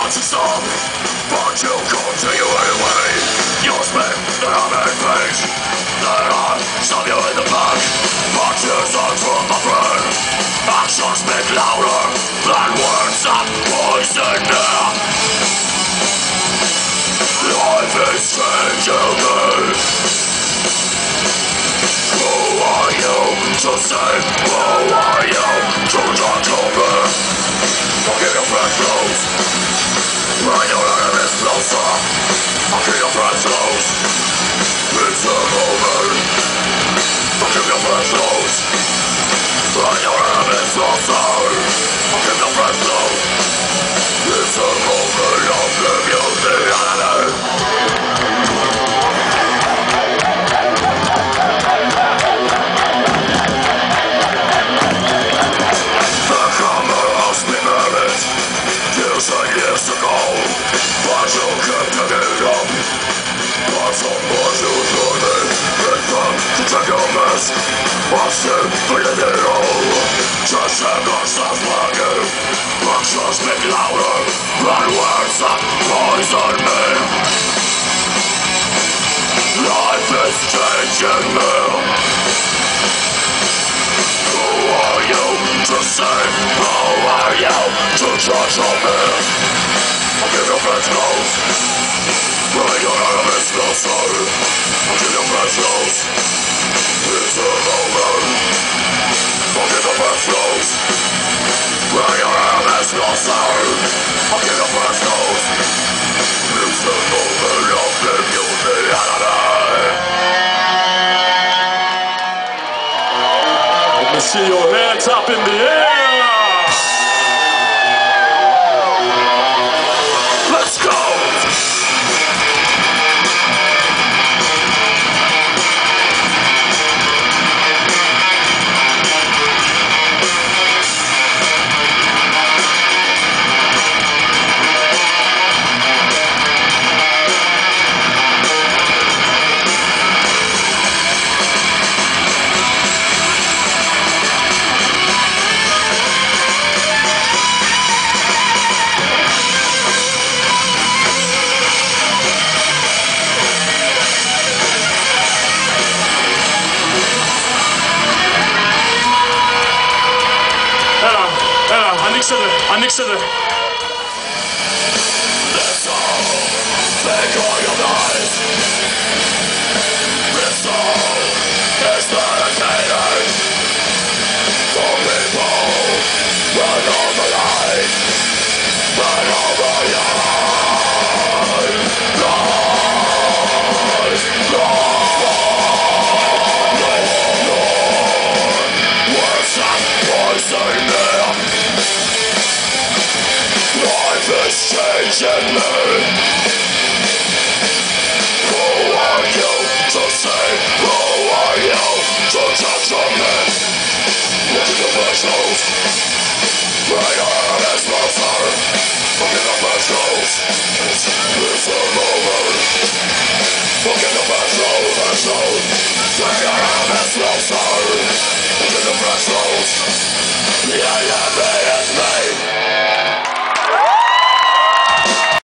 want to stop, but you continue anyway. You spit that I'm in peace, that I stab you in the back. But listen from my friend, actions speak louder than words that poison me. Life is changing me. Who are you to say? Who are you to talk to me? Forgive your friends close, when your enemies closer. Forgive your friends close, it's a moment. Forgive your friends close, when your enemies closer. Forgive your friends close, it's a moment of oblivion, the enemy. Years ago, but you kept it up. But some more you told me, it's fun to check your mess. I'm still feeling it all. Just check ourselves working. Actions speak louder than words that poison me. Life is changing me. Who are you to say? Who are you to judge on me? Forgive your friends close, when your enemies closer. Forgive your friends close, it's a moment. Forgive your friends close, when your enemies closer. Forgive your friends close, it's a moment of oblivion, the enemy. Let me see your hands up in the air. Let's go! Annexede. That's all, take all your lies. This all is meditated. For people, run over life, run over life. Words that poison me. Life is changing me.